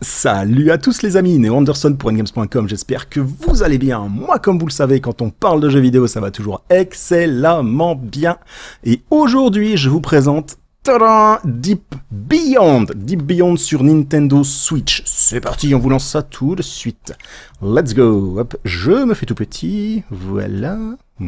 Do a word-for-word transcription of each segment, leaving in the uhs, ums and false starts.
Salut à tous les amis, Néo Anderson pour N Games point com, j'espère que vous allez bien. Moi, comme vous le savez, quand on parle de jeux vidéo, ça va toujours excellemment bien. Et aujourd'hui, je vous présente tadam, Deep Beyond. Deep Beyond sur Nintendo Switch. C'est parti, on vous lance ça tout de suite. Let's go. Hop, je me fais tout petit, voilà.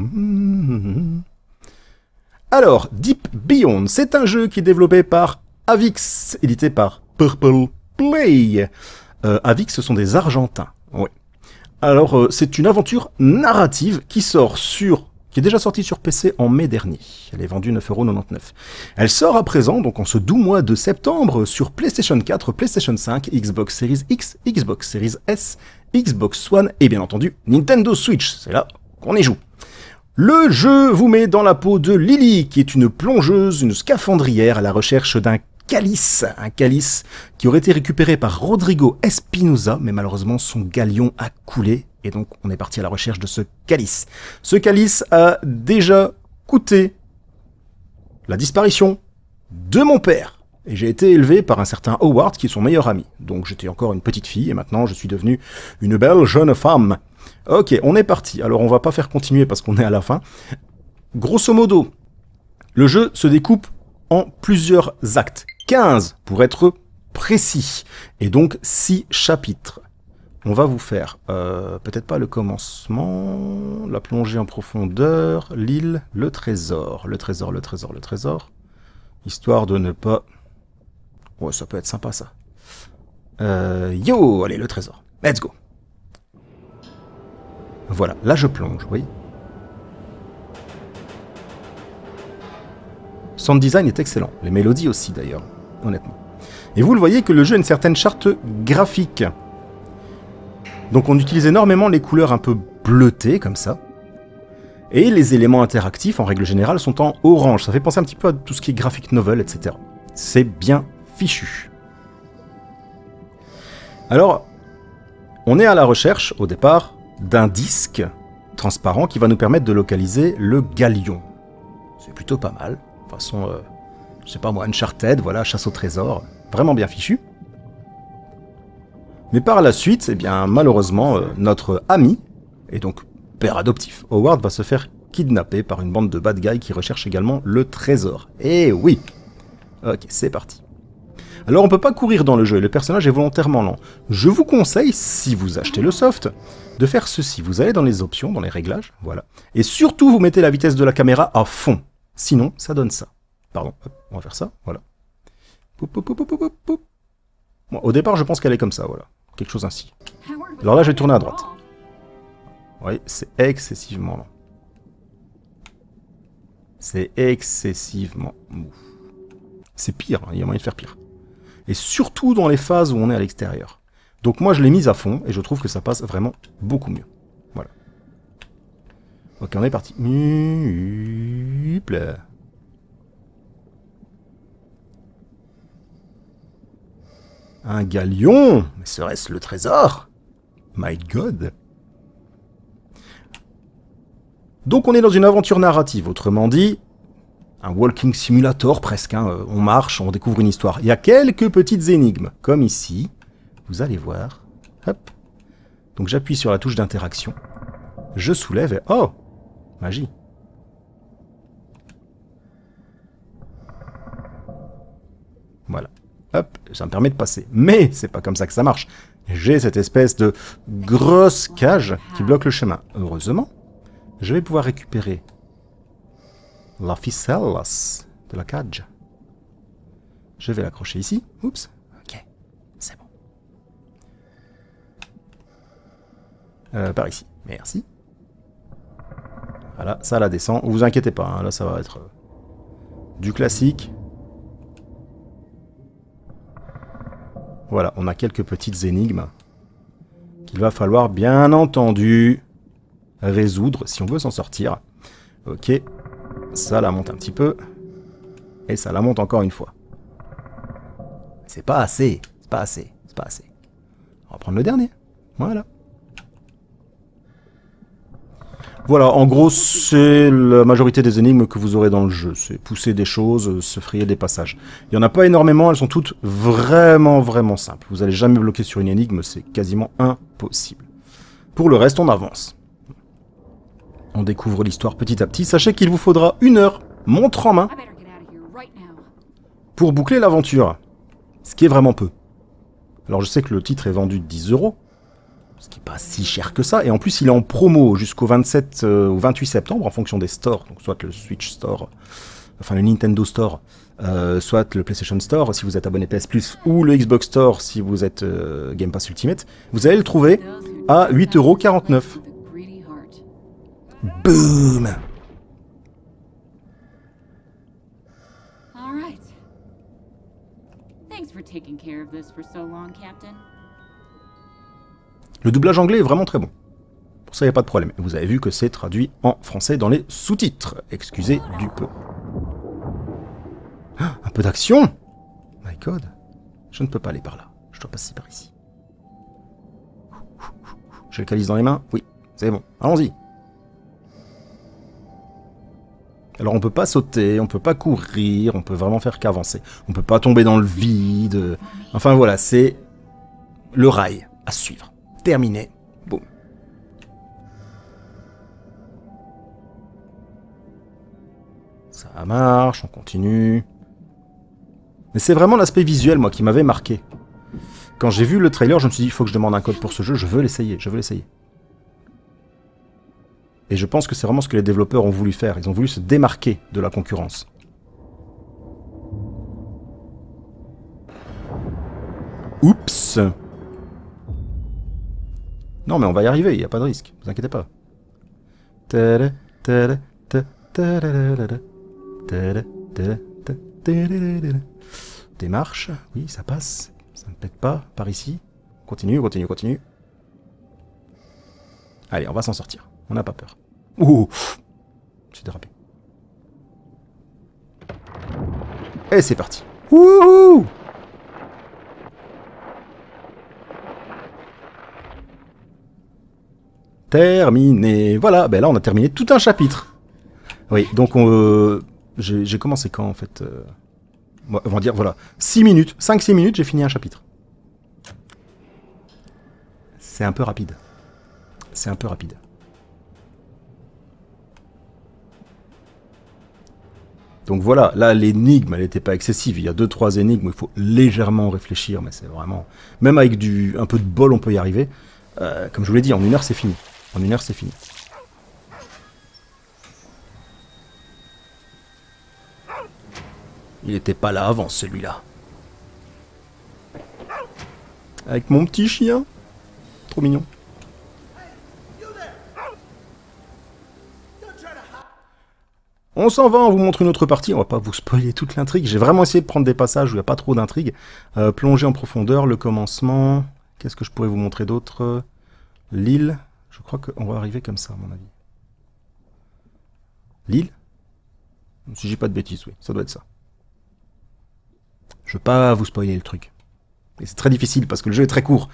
Alors, Deep Beyond, c'est un jeu qui est développé par Avix, édité par Purple Play. Euh, Avix, ce sont des Argentins. Oui. Alors, euh, c'est une aventure narrative qui sort sur, qui est déjà sortie sur P C en mai dernier. Elle est vendue neuf euros quatre-vingt-dix-neuf. Elle sort à présent, donc en ce doux mois de septembre, sur PlayStation quatre, PlayStation cinq, Xbox Series X, Xbox Series S, Xbox One et bien entendu Nintendo Switch. C'est là qu'on y joue. Le jeu vous met dans la peau de Lily, qui est une plongeuse, une scaphandrière à la recherche d'un calice, un calice qui aurait été récupéré par Rodrigo Espinosa, mais malheureusement son galion a coulé, et donc on est parti à la recherche de ce calice. Ce calice a déjà coûté la disparition de mon père, et j'ai été élevé par un certain Howard qui est son meilleur ami. Donc j'étais encore une petite fille, et maintenant je suis devenue une belle jeune femme. Ok, on est parti. Alors on va pas faire continuer parce qu'on est à la fin. Grosso modo, le jeu se découpe en plusieurs actes. quinze pour être précis. Et donc six chapitres. On va vous faire, euh, peut-être pas le commencement, la plongée en profondeur, l'île, le trésor. Le trésor, le trésor, le trésor. Histoire de ne pas... Ouais, ça peut être sympa ça. Euh, yo, allez, le trésor. Let's go. Voilà, là je plonge, oui. Sound design est excellent, les mélodies aussi d'ailleurs, honnêtement. Et vous le voyez que le jeu a une certaine charte graphique. Donc on utilise énormément les couleurs un peu bleutées, comme ça. Et les éléments interactifs, en règle générale, sont en orange. Ça fait penser un petit peu à tout ce qui est graphic novel, et cetera. C'est bien fichu. Alors, on est à la recherche, au départ, d'un disque transparent qui va nous permettre de localiser le galion. C'est plutôt pas mal. De toute façon, euh, je sais pas moi, Uncharted, voilà, chasse au trésor, vraiment bien fichu. Mais par la suite, eh bien, malheureusement, euh, notre ami, et donc père adoptif, Howard, va se faire kidnapper par une bande de bad guys qui recherchent également le trésor. Et oui. Ok, c'est parti. Alors on peut pas courir dans le jeu, et le personnage est volontairement lent. Je vous conseille, si vous achetez le soft, de faire ceci. Vous allez dans les options, dans les réglages, voilà. Et surtout, vous mettez la vitesse de la caméra à fond. Sinon, ça donne ça. Pardon, hop, on va faire ça, voilà. Poup, poup, poup, poup, poup, poup. Bon, au départ, je pense qu'elle est comme ça, voilà. Quelque chose ainsi. Alors là, je vais tourner à droite. Oui, c'est excessivement lent. C'est excessivement mou. C'est pire, hein, il y a moyen de faire pire. Et surtout dans les phases où on est à l'extérieur. Donc moi, je l'ai mise à fond, et je trouve que ça passe vraiment beaucoup mieux. Voilà. Ok, on est parti. Un galion? Mais serait-ce le trésor? My God! Donc on est dans une aventure narrative, autrement dit, un walking simulator presque. Hein. On marche, on découvre une histoire. Il y a quelques petites énigmes, comme ici. Vous allez voir. Hop. Donc j'appuie sur la touche d'interaction. Je soulève et... Oh! Magie. Voilà. Hop, ça me permet de passer. Mais c'est pas comme ça que ça marche. J'ai cette espèce de grosse cage qui bloque le chemin. Heureusement, je vais pouvoir récupérer la ficelle de la cage. Je vais l'accrocher ici. Oups. Ok. C'est bon. Euh, par ici. Merci. Voilà, ça la descend. Vous inquiétez pas, hein, là ça va être euh, du classique. Voilà, on a quelques petites énigmes qu'il va falloir bien entendu résoudre si on veut s'en sortir. Ok, ça la monte un petit peu. Et ça la monte encore une fois. C'est pas assez, c'est pas assez, c'est pas assez. On va prendre le dernier. Voilà. Voilà, en gros, c'est la majorité des énigmes que vous aurez dans le jeu. C'est pousser des choses, se frayer des passages. Il n'y en a pas énormément, elles sont toutes vraiment, vraiment simples. Vous n'allez jamais bloquer sur une énigme, c'est quasiment impossible. Pour le reste, on avance. On découvre l'histoire petit à petit. Sachez qu'il vous faudra une heure, montre en main, pour boucler l'aventure. Ce qui est vraiment peu. Alors je sais que le titre est vendu dix euros. Ce qui n'est pas si cher que ça. Et en plus, il est en promo jusqu'au vingt-sept, euh, au vingt-huit septembre, en fonction des stores. Donc, soit le Switch Store, enfin le Nintendo Store, euh, soit le PlayStation Store, si vous êtes abonné P S Plus, ou le Xbox Store, si vous êtes euh, Game Pass Ultimate. Vous allez le trouver à huit euros quarante-neuf. Boom! Le doublage anglais est vraiment très bon. Pour ça, il n'y a pas de problème. Vous avez vu que c'est traduit en français dans les sous-titres. Excusez du peu. Ah, un peu d'action! My God. Je ne peux pas aller par là. Je dois passer par ici. J'ai le calice dans les mains? Oui, c'est bon. Allons-y. Alors on peut pas sauter, on peut pas courir, on peut vraiment faire qu'avancer. On peut pas tomber dans le vide. Enfin voilà, c'est le rail à suivre. Terminé. Boum. Ça marche, on continue. Mais c'est vraiment l'aspect visuel, moi, qui m'avait marqué. Quand j'ai vu le trailer, je me suis dit, il faut que je demande un code pour ce jeu, je veux l'essayer, je veux l'essayer. Et je pense que c'est vraiment ce que les développeurs ont voulu faire. Ils ont voulu se démarquer de la concurrence. Oups! Non, mais on va y arriver, il n'y a pas de risque, ne vous inquiétez pas. Démarche, oui, ça passe. Ça ne pète pas, par ici. Continue, continue, continue. Allez, on va s'en sortir. On n'a pas peur. Ouh! J'ai dérapé. Et c'est parti. Wouhou! Terminé. Voilà, ben là on a terminé tout un chapitre. Oui, donc on, euh, j'ai commencé quand en fait euh, on va dire, voilà, six minutes, cinq six minutes, j'ai fini un chapitre. C'est un peu rapide. C'est un peu rapide. Donc voilà, là l'énigme, elle n'était pas excessive. Il y a deux trois énigmes où il faut légèrement réfléchir, mais c'est vraiment... Même avec du, un peu de bol, on peut y arriver. Euh, comme je vous l'ai dit, en une heure c'est fini. En une heure c'est fini. Il n'était pas là avant celui-là. Avec mon petit chien. Trop mignon. On s'en va, on vous montre une autre partie, on va pas vous spoiler toute l'intrigue. J'ai vraiment essayé de prendre des passages où il n'y a pas trop d'intrigue. Euh, plonger en profondeur, le commencement. Qu'est-ce que je pourrais vous montrer d'autre? L'île. Je crois qu'on va arriver comme ça, à mon avis. L'île? Si j'ai pas de bêtises, oui, ça doit être ça. Je veux pas vous spoiler le truc. Et c'est très difficile parce que le jeu est très court.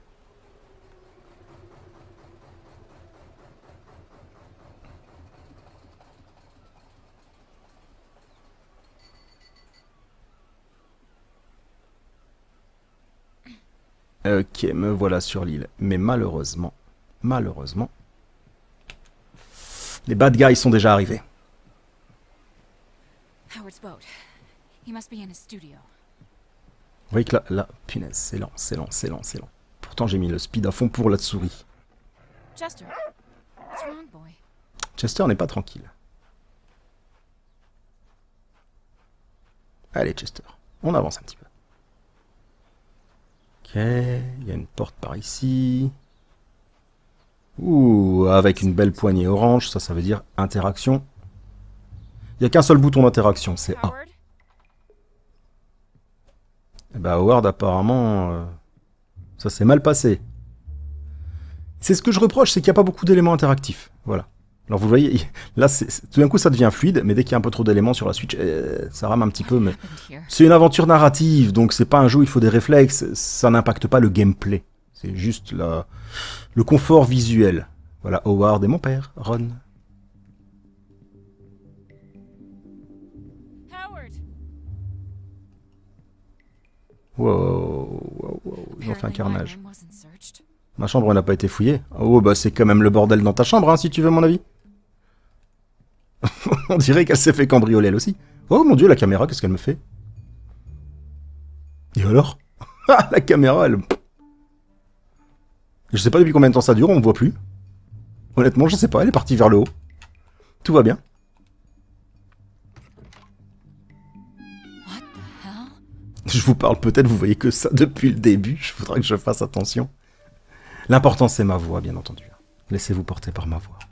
Ok, me voilà sur l'île. Mais malheureusement, malheureusement, les bad guys sont déjà arrivés. Howard's boat. He must be in his studio. Vous voyez que là, là, punaise, c'est lent, c'est lent, c'est lent, c'est lent. Pourtant j'ai mis le speed à fond pour la souris. Chester, what's wrong, boy? Chester n'est pas tranquille. Allez Chester, on avance un petit peu. Ok, il y a une porte par ici. Ouh, avec une belle poignée orange, ça, ça veut dire interaction. Il n'y a qu'un seul bouton d'interaction, c'est A. Et bah Howard, apparemment, euh, ça s'est mal passé. C'est ce que je reproche, c'est qu'il n'y a pas beaucoup d'éléments interactifs. Voilà. Alors vous voyez, là, tout d'un coup, ça devient fluide, mais dès qu'il y a un peu trop d'éléments sur la Switch, euh, ça rame un petit peu. Mais c'est une aventure narrative, donc c'est pas un jeu où il faut des réflexes. Ça n'impacte pas le gameplay. C'est juste la, le confort visuel. Voilà, Howard et mon père, Ron. Wow, wow, wow, ils ont fait un Apparently my carnage. room wasn't searched. Ma chambre n'a pas été fouillée. Oh bah c'est quand même le bordel dans ta chambre, hein, si tu veux mon avis. On dirait qu'elle s'est fait cambrioler elle aussi. Oh mon dieu, la caméra, qu'est-ce qu'elle me fait? Et alors? Ah, la caméra, elle... Je sais pas depuis combien de temps ça dure, on me voit plus. Honnêtement, je sais pas, elle est partie vers le haut. Tout va bien. What the hell? Je vous parle peut-être, vous voyez que ça depuis le début, je voudrais que je fasse attention. L'important c'est ma voix, bien entendu. Laissez-vous porter par ma voix.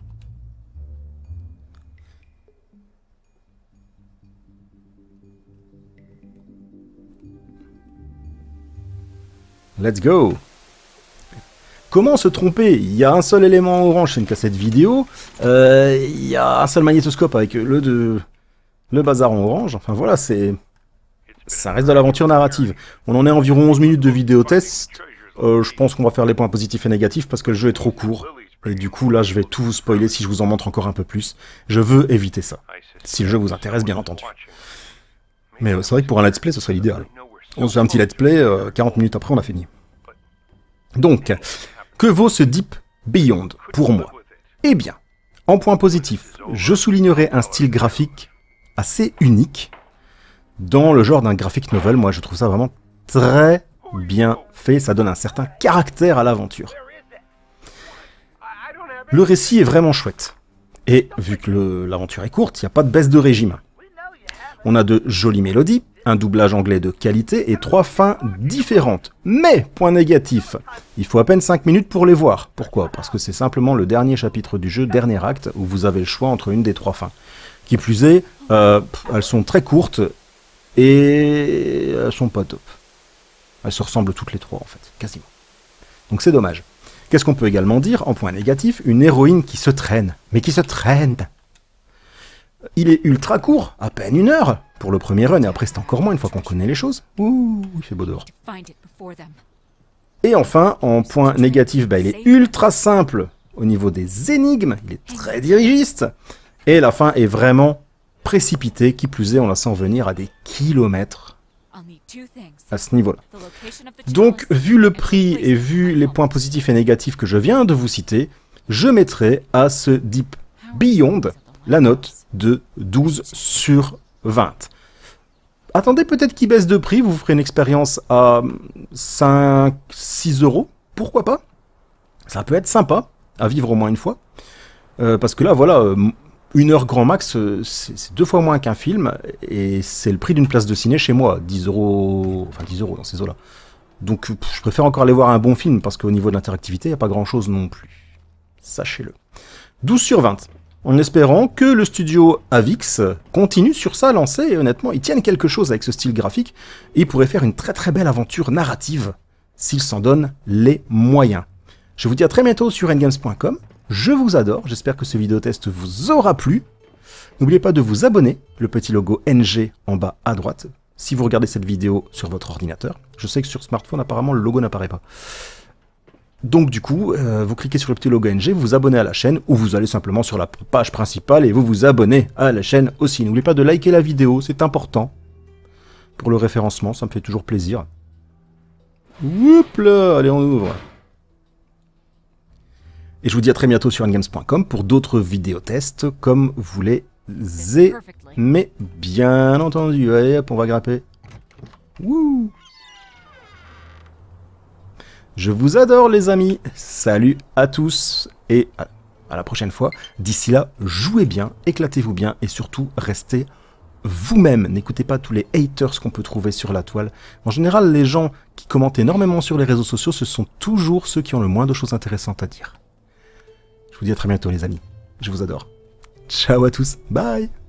Let's go! Comment se tromper? Il y a un seul élément orange, c'est une cassette vidéo. Euh, il y a un seul magnétoscope avec le, de, le bazar en orange. Enfin voilà, c'est... Ça reste de l'aventure narrative. On en est à environ onze minutes de vidéo test. Euh, je pense qu'on va faire les points positifs et négatifs parce que le jeu est trop court. Et du coup, là, je vais tout vous spoiler si je vous en montre encore un peu plus. Je veux éviter ça. Si le jeu vous intéresse, bien entendu. Mais euh, c'est vrai que pour un let's play, ce serait l'idéal. On se fait un petit let's play, euh, quarante minutes après, on a fini. Donc, que vaut ce Deep Beyond pour moi? Eh bien, en point positif, je soulignerai un style graphique assez unique. Dans le genre d'un graphic novel, moi je trouve ça vraiment très bien fait, ça donne un certain caractère à l'aventure. Le récit est vraiment chouette. Et vu que l'aventure est courte, il n'y a pas de baisse de régime. On a de jolies mélodies, un doublage anglais de qualité et trois fins différentes. Mais, point négatif, il faut à peine cinq minutes pour les voir. Pourquoi? Parce que c'est simplement le dernier chapitre du jeu, dernier acte, où vous avez le choix entre une des trois fins. Qui plus est, euh, elles sont très courtes et elles sont pas top. Elles se ressemblent toutes les trois en fait, quasiment. Donc c'est dommage. Qu'est-ce qu'on peut également dire en point négatif? Une héroïne qui se traîne, mais qui se traîne. Il est ultra court, à peine une heure pour le premier run, et après c'est encore moins une fois qu'on connaît les choses. Ouh, il fait beau dehors. Find it before them. Et enfin, en point négatif, bah, il est ultra simple au niveau des énigmes, il est très dirigiste, et la fin est vraiment précipitée, qui plus est, on la sent venir à des kilomètres I'll need two things. à ce niveau-là. The location of the Donc, chalice vu le and the prix place et of vu my les home. points positifs et négatifs que je viens de vous citer, je mettrai à ce Deep Beyond la note de douze sur vingt. Attendez peut-être qu'il baisse de prix, vous ferez une expérience à cinq six euros, pourquoi pas? Ça peut être sympa, à vivre au moins une fois. Euh, parce que là, voilà, euh, une heure grand max, euh, c'est c'est deux fois moins qu'un film, et c'est le prix d'une place de ciné chez moi, dix euros, enfin dix euros dans ces eaux-là. Donc pff, je préfère encore aller voir un bon film, parce qu'au niveau de l'interactivité, il n'y a pas grand-chose non plus. Sachez-le. douze sur vingt. En espérant que le studio Avix continue sur sa lancée, et honnêtement, ils tiennent quelque chose avec ce style graphique, et ils pourraient faire une très très belle aventure narrative, s'ils s'en donnent les moyens. Je vous dis à très bientôt sur Endgames point com, je vous adore, j'espère que ce vidéotest vous aura plu. N'oubliez pas de vous abonner, le petit logo N G en bas à droite, si vous regardez cette vidéo sur votre ordinateur. Je sais que sur smartphone, apparemment, le logo n'apparaît pas. Donc du coup, euh, vous cliquez sur le petit logo N G, vous vous abonnez à la chaîne, ou vous allez simplement sur la page principale et vous vous abonnez à la chaîne aussi. N'oubliez pas de liker la vidéo, c'est important. Pour le référencement, ça me fait toujours plaisir. Oups là, allez on ouvre. Et je vous dis à très bientôt sur Endgames point com pour d'autres vidéotests comme vous les aimez bien entendu. Allez hop, on va grimper. Wouh! Je vous adore les amis, salut à tous et à, à la prochaine fois. D'ici là, jouez bien, éclatez-vous bien et surtout restez vous-même. N'écoutez pas tous les haters qu'on peut trouver sur la toile. En général, les gens qui commentent énormément sur les réseaux sociaux, ce sont toujours ceux qui ont le moins de choses intéressantes à dire. Je vous dis à très bientôt les amis, je vous adore. Ciao à tous, bye!